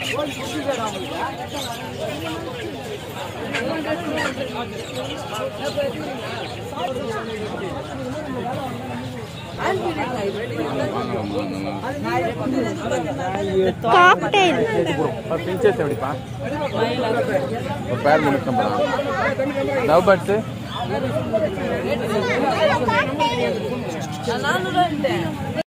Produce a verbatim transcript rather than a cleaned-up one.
Cocktail. Pinches everypa. ஒரு பேர் minute number. Love birds. நானூறு